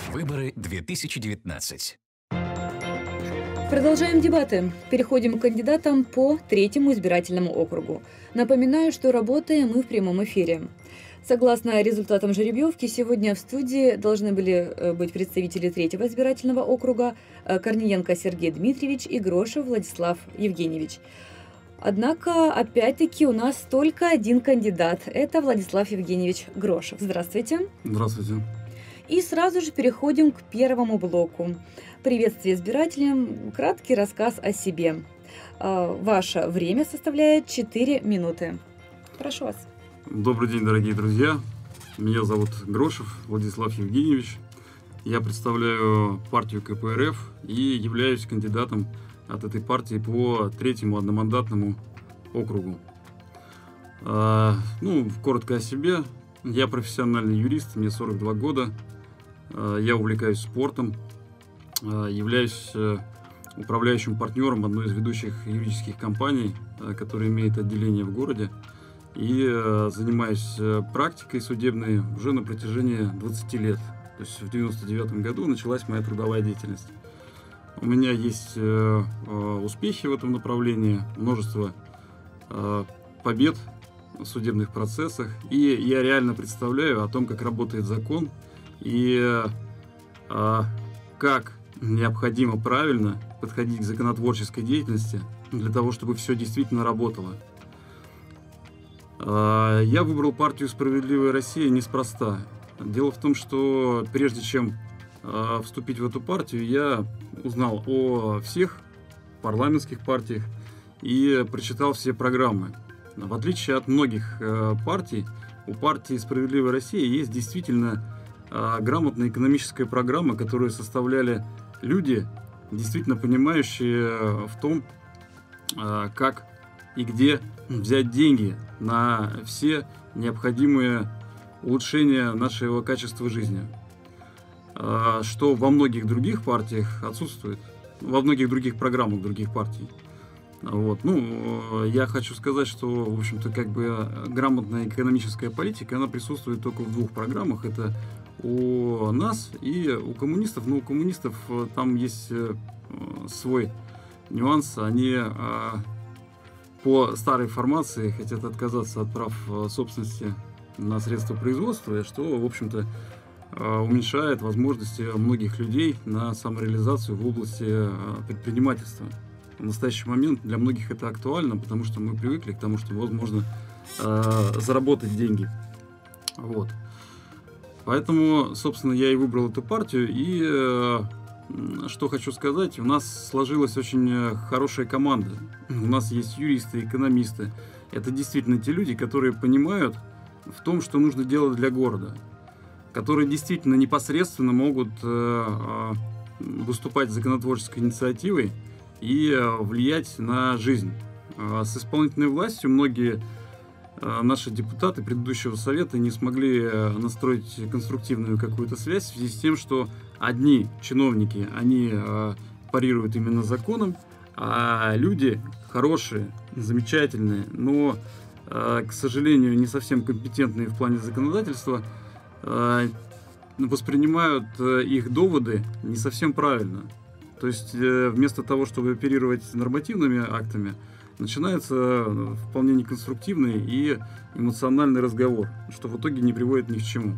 Выборы 2019. Продолжаем дебаты. Переходим к кандидатам по третьему избирательному округу. Напоминаю, что работаем мы в прямом эфире. Согласно результатам жеребьевки, сегодня в студии должны были быть представители третьего избирательного округа Корниенко Сергей Дмитриевич и Грошев Владислав Евгеньевич. Однако, опять-таки, у нас только один кандидат. Это Владислав Евгеньевич Грошев. Здравствуйте. Здравствуйте. И сразу же переходим к первому блоку. Приветствие избирателям. Краткий рассказ о себе. Ваше время составляет 4 минуты. Прошу вас. Добрый день, дорогие друзья. Меня зовут Грошев Владислав Евгеньевич. Я представляю партию КПРФ и являюсь кандидатом от этой партии по третьему одномандатному округу. Коротко о себе. Я профессиональный юрист, мне 42 года. Я увлекаюсь спортом, являюсь управляющим партнером одной из ведущих юридических компаний, которая имеет отделение в городе, и занимаюсь практикой судебной уже на протяжении 20 лет. То есть в 1999 году началась моя трудовая деятельность. У меня есть успехи в этом направлении, множество побед в судебных процессах, и я реально представляю о том, как работает закон и как необходимо правильно подходить к законотворческой деятельности для того, чтобы все действительно работало. Я выбрал партию «Справедливая Россия» неспроста. Дело в том, что прежде чем вступить в эту партию, я узнал о всех парламентских партиях и прочитал все программы. В отличие от многих партий, у партии «Справедливая Россия» есть действительно грамотная экономическая программа, которую составляли люди, действительно понимающие в том, как и где взять деньги на все необходимые улучшения нашего качества жизни, что во многих других партиях отсутствует, во многих других программах других партий. Я хочу сказать, что, в общем-то, грамотная экономическая политика, она присутствует только в двух программах. Это у нас и у коммунистов. Но у коммунистов там есть свой нюанс. Они по старой формации хотят отказаться от прав собственности на средства производства, что, в общем-то, уменьшает возможности многих людей на самореализацию в области предпринимательства. В настоящий момент для многих это актуально, потому что мы привыкли к тому, что возможно заработать деньги. Поэтому, собственно, я и выбрал эту партию. И что хочу сказать, у нас сложилась очень хорошая команда. У нас есть юристы, экономисты. Это действительно те люди, которые понимают в том, что нужно делать для города, которые действительно непосредственно могут выступать с законотворческой инициативой и влиять на жизнь. С исполнительной властью многие наши депутаты предыдущего совета не смогли настроить конструктивную какую-то связь в связи с тем, что одни чиновники, они парируют именно законом, а люди хорошие, замечательные, но, к сожалению, не совсем компетентные в плане законодательства, воспринимают их доводы не совсем правильно. То есть вместо того, чтобы оперировать нормативными актами, начинается вполне неконструктивный и эмоциональный разговор, что в итоге не приводит ни к чему.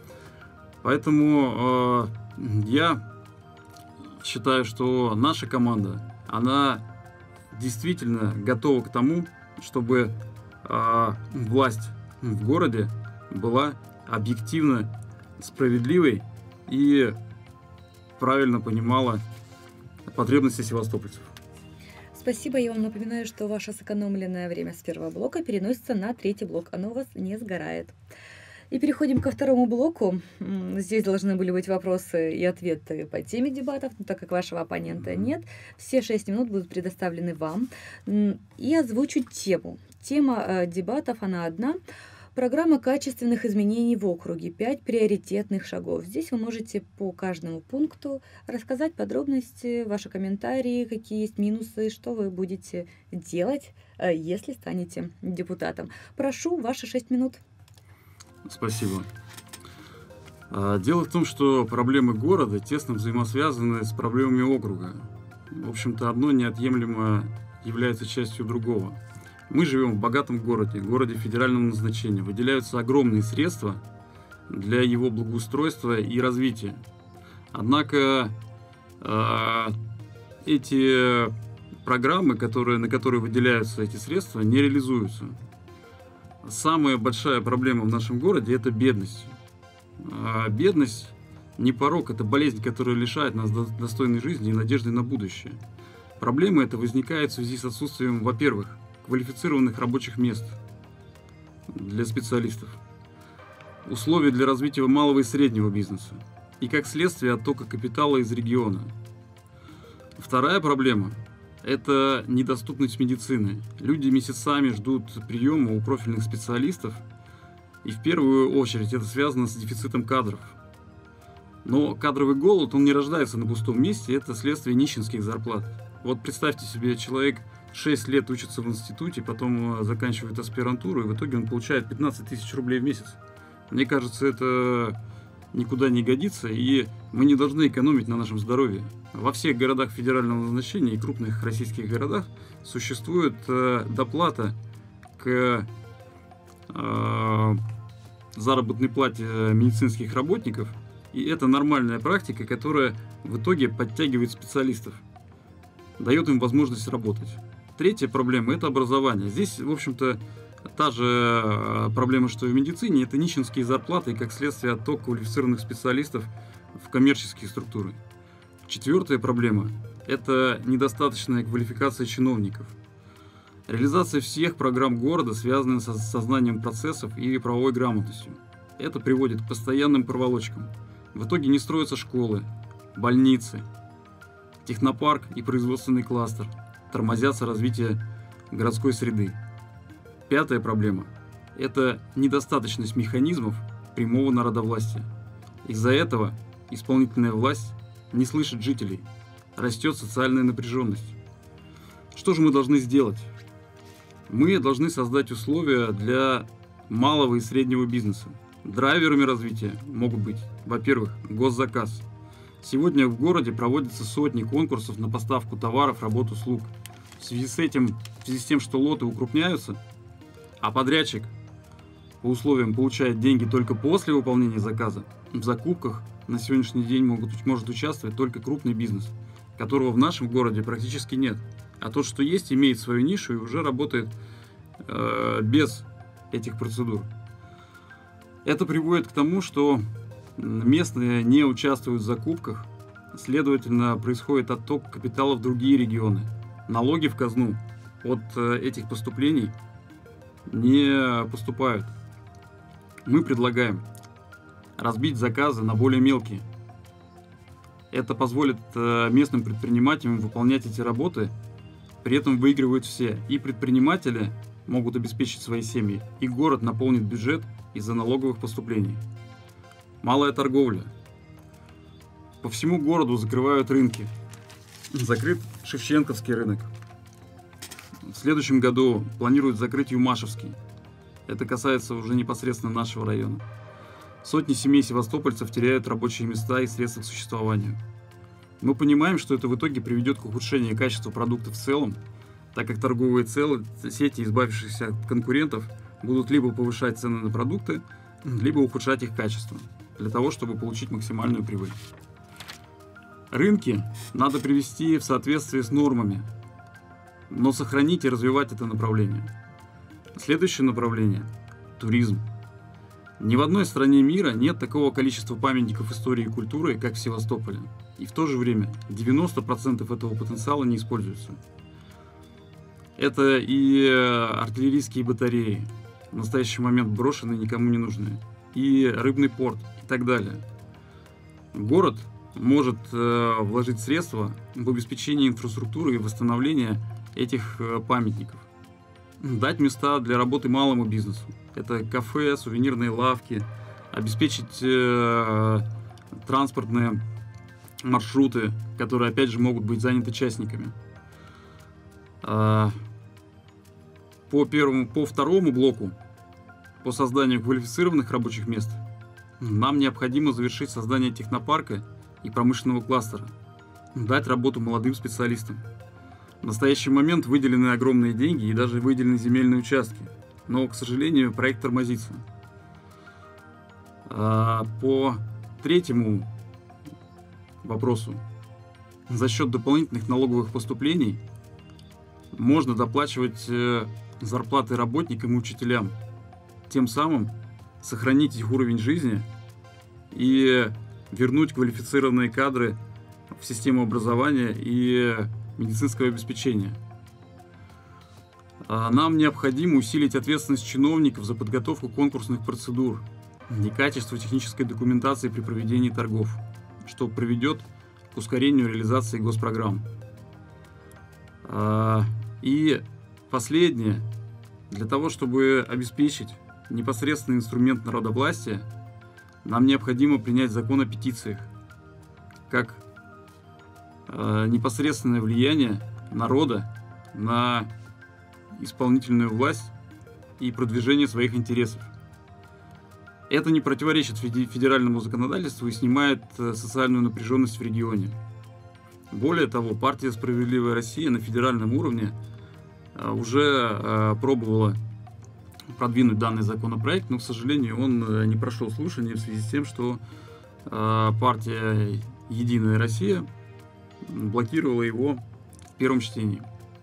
Поэтому я считаю, что наша команда, она действительно готова к тому, чтобы власть в городе была объективно справедливой и правильно понимала потребности севастопольцев. Спасибо. Я вам напоминаю, что ваше сэкономленное время с первого блока переносится на третий блок. Оно у вас не сгорает. И переходим ко второму блоку. Здесь должны были быть вопросы и ответы по теме дебатов, но так как вашего оппонента нет, все 6 минут будут предоставлены вам. И озвучу тему. Тема дебатов, она одна. Программа качественных изменений в округе. 5 приоритетных шагов. Здесь вы можете по каждому пункту рассказать подробности, ваши комментарии, какие есть минусы, что вы будете делать, если станете депутатом. Прошу, ваши 6 минут. Спасибо. Дело в том, что проблемы города тесно взаимосвязаны с проблемами округа. В общем-то, одно неотъемлемо является частью другого. Мы живем в богатом городе федерального назначения. Выделяются огромные средства для его благоустройства и развития. Однако эти программы, на которые выделяются эти средства, не реализуются. Самая большая проблема в нашем городе – это бедность. Бедность не порок, это болезнь, которая лишает нас достойной жизни и надежды на будущее. Проблема эта возникает в связи с отсутствием, во-первых, квалифицированных рабочих мест для специалистов, условий для развития малого и среднего бизнеса и, как следствие, оттока капитала из региона. Вторая проблема – это недоступность медицины. Люди месяцами ждут приема у профильных специалистов, и в первую очередь это связано с дефицитом кадров. Но кадровый голод, он не рождается на пустом месте, это следствие нищенских зарплат. Вот представьте себе, человек 6 лет учится в институте, потом заканчивает аспирантуру, и в итоге он получает 15 тысяч рублей в месяц. Мне кажется, это никуда не годится, и мы не должны экономить на нашем здоровье. Во всех городах федерального назначения и крупных российских городах существует доплата к заработной плате медицинских работников, и это нормальная практика, которая в итоге подтягивает специалистов, дает им возможность работать. Третья проблема – это образование. Здесь, в общем-то, та же проблема, что и в медицине, это нищенские зарплаты и, как следствие, отток квалифицированных специалистов в коммерческие структуры. Четвертая проблема – это недостаточная квалификация чиновников. Реализация всех программ города связана с сознанием процессов и правовой грамотностью. Это приводит к постоянным проволочкам. В итоге не строятся школы, больницы, технопарк и производственный кластер, тормозятся развитие городской среды. Пятая проблема – это недостаточность механизмов прямого народовластия. Из-за этого исполнительная власть не слышит жителей, растет социальная напряженность. Что же мы должны сделать? Мы должны создать условия для малого и среднего бизнеса. Драйверами развития могут быть, во-первых, госзаказ. Сегодня в городе проводятся сотни конкурсов на поставку товаров, работ, услуг. В связи с тем, что лоты укрупняются, а подрядчик по условиям получает деньги только после выполнения заказа, в закупках на сегодняшний день может участвовать только крупный бизнес, которого в нашем городе практически нет. А тот, что есть, имеет свою нишу и уже работает без этих процедур. Это приводит к тому, что местные не участвуют в закупках, следовательно, происходит отток капитала в другие регионы. Налоги в казну от этих поступлений не поступают. Мы предлагаем разбить заказы на более мелкие. Это позволит местным предпринимателям выполнять эти работы, при этом выигрывают все. И предприниматели могут обеспечить свои семьи, и город наполнит бюджет из-за налоговых поступлений. Малая торговля. По всему городу закрывают рынки. Закрыт Шевченковский рынок. В следующем году планируют закрыть Юмашевский. Это касается уже непосредственно нашего района. Сотни семей севастопольцев теряют рабочие места и средства к существованию. Мы понимаем, что это в итоге приведет к ухудшению качества продуктов в целом, так как торговые сети, избавившись от конкурентов, будут либо повышать цены на продукты, либо ухудшать их качество, для того, чтобы получить максимальную прибыль. Рынки надо привести в соответствие с нормами, но сохранить и развивать это направление. Следующее направление – туризм. Ни в одной стране мира нет такого количества памятников истории и культуры, как в Севастополе. И в то же время 90% этого потенциала не используются. Это и артиллерийские батареи, в настоящий момент брошенные, никому не нужные, и рыбный порт и так далее. Город может вложить средства в обеспечение инфраструктуры и восстановление этих памятников. Дать места для работы малому бизнесу. Это кафе, сувенирные лавки, обеспечить транспортные маршруты, которые опять же могут быть заняты частниками. По второму блоку, по созданию квалифицированных рабочих мест, Нам необходимо завершить создание технопарка и промышленного кластера, дать работу молодым специалистам. В настоящий момент выделены огромные деньги и даже выделены земельные участки, но, к сожалению, проект тормозится. По третьему вопросу, за счет дополнительных налоговых поступлений можно доплачивать зарплаты работникам и учителям, тем самым сохранить их уровень жизни и вернуть квалифицированные кадры в систему образования и медицинского обеспечения. Нам необходимо усилить ответственность чиновников за подготовку конкурсных процедур и качество технической документации при проведении торгов, что приведет к ускорению реализации госпрограмм. И последнее, для того, чтобы обеспечить непосредственный инструмент народовластия, нам необходимо принять закон о петициях, как непосредственное влияние народа на исполнительную власть и продвижение своих интересов. Это не противоречит федеральному законодательству и снимает социальную напряженность в регионе. Более того, партия «Справедливая Россия» на федеральном уровне уже пробовала продвинуть данный законопроект, но, к сожалению, он не прошел слушания в связи с тем, что партия «Единая Россия» блокировала его в первом чтении.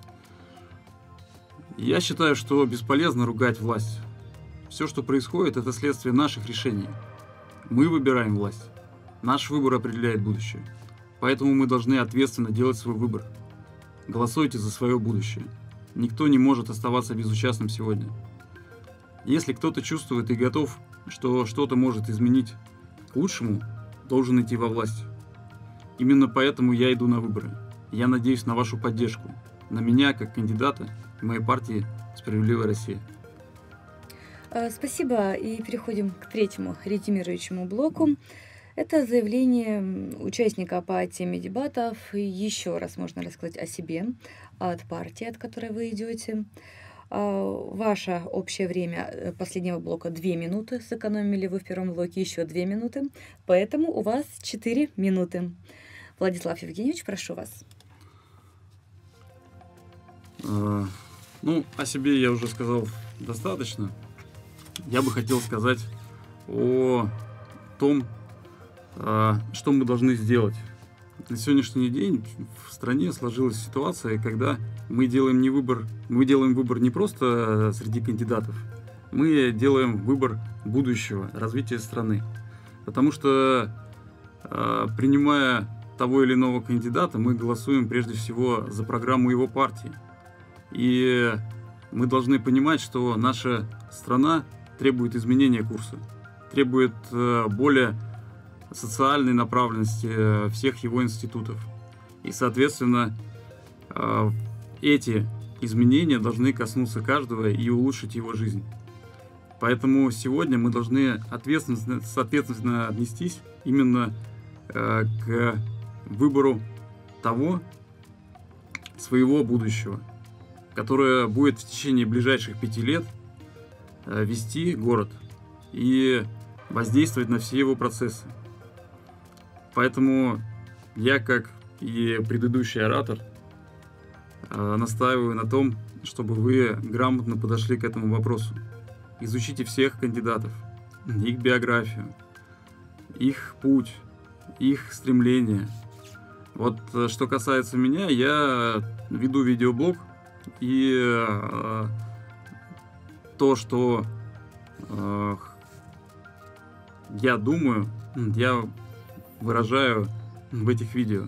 Я считаю, что бесполезно ругать власть. Все, что происходит, это следствие наших решений. Мы выбираем власть. Наш выбор определяет будущее. Поэтому мы должны ответственно делать свой выбор. Голосуйте за свое будущее. Никто не может оставаться безучастным сегодня. Если кто-то чувствует и готов, что что-то может изменить к лучшему, должен идти во власть. Именно поэтому я иду на выборы. Я надеюсь на вашу поддержку, на меня как кандидата и моей партии «Справедливая Россия». Спасибо. И переходим к третьему резюмирующему блоку. Это заявление участника по теме дебатов. Еще раз можно рассказать о себе, от партии, от которой вы идете. Ваше общее время последнего блока 2 минуты. Сэкономили вы в первом блоке еще 2 минуты. Поэтому у вас 4 минуты. Владислав Евгеньевич, прошу вас. О себе я уже сказал достаточно. Я бы хотел сказать о том, что мы должны сделать. На сегодняшний день в стране сложилась ситуация, когда мы делаем выбор не просто среди кандидатов, мы делаем выбор будущего, развития страны. Потому что, принимая того или иного кандидата, мы голосуем прежде всего за программу его партии. И мы должны понимать, что наша страна требует изменения курса, требует более социальной направленности всех его институтов. И, соответственно, эти изменения должны коснуться каждого и улучшить его жизнь. Поэтому сегодня мы должны соответственно отнестись именно к выбору того своего будущего, которое будет в течение ближайших 5 лет вести город и воздействовать на все его процессы. Поэтому я, как и предыдущий оратор, настаиваю на том, чтобы вы грамотно подошли к этому вопросу. Изучите всех кандидатов, их биографию, их путь, их стремления. Вот что касается меня, я веду видеоблог, и то, что я думаю, я выражаю в этих видео.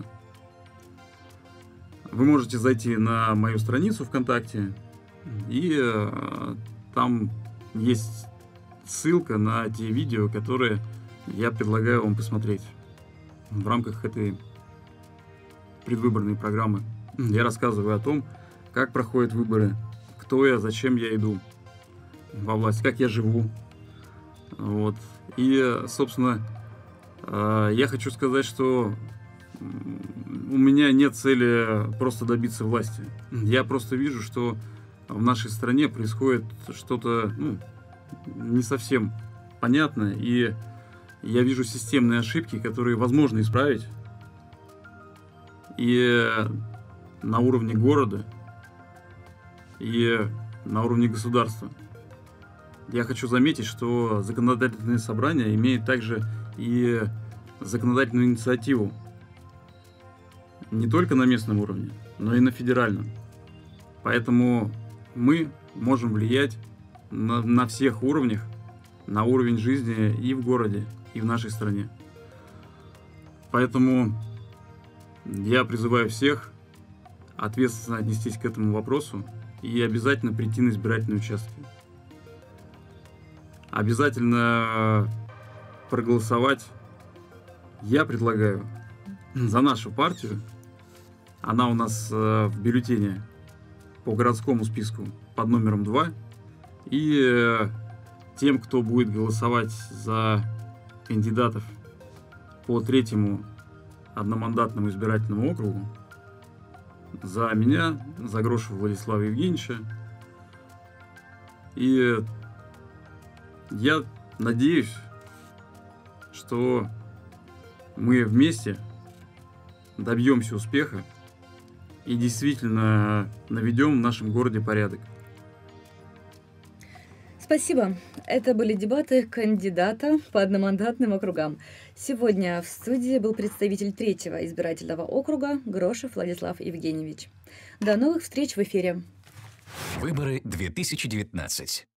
Вы можете зайти на мою страницу ВКонтакте, и там есть ссылка на те видео, которые я предлагаю вам посмотреть в рамках этой предвыборной программы. Я рассказываю о том, как проходят выборы, кто я, зачем я иду во власть, как я живу. Вот. И, собственно, я хочу сказать, что у меня нет цели просто добиться власти. Я просто вижу, что в нашей стране происходит что-то не совсем понятное. И Я вижу системные ошибки, которые возможно исправить. И на уровне города, и на уровне государства. Я хочу заметить, что законодательное собрание имеет также и законодательную инициативу не только на местном уровне, но и на федеральном. Поэтому мы можем влиять на всех уровнях, на уровень жизни и в городе, и в нашей стране. Поэтому я призываю всех ответственно отнестись к этому вопросу и обязательно прийти на избирательные участки. Обязательно проголосовать. Я предлагаю за нашу партию. Она у нас в бюллетене по городскому списку под номером 2. И тем, кто будет голосовать за кандидатов по 3-му одномандатному избирательному округу, за меня, за Грошева Владислава Евгеньевича. И я надеюсь, что мы вместе добьемся успеха и действительно наведем в нашем городе порядок. Спасибо. Это были дебаты кандидата по одномандатным округам. Сегодня в студии был представитель 3-го избирательного округа Грошев Владислав Евгеньевич. До новых встреч в эфире. Выборы 2019.